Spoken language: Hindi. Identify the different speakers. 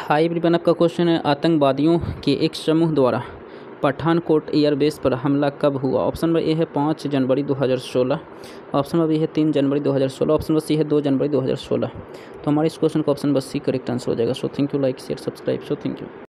Speaker 1: हाई रिबन का क्वेश्चन है, आतंकवादियों के एक समूह द्वारा पठानकोट एयरबेस पर हमला कब हुआ? ऑप्शन नंबर ए है 5 जनवरी 2016, ऑप्शन नंबर बी है 3 जनवरी 2016, ऑप्शन नंबर सी है 2 जनवरी 2016। तो हमारे इस क्वेश्चन का option number C correct answer हो जाएगा। So thank you, like share subscribe. So thank you.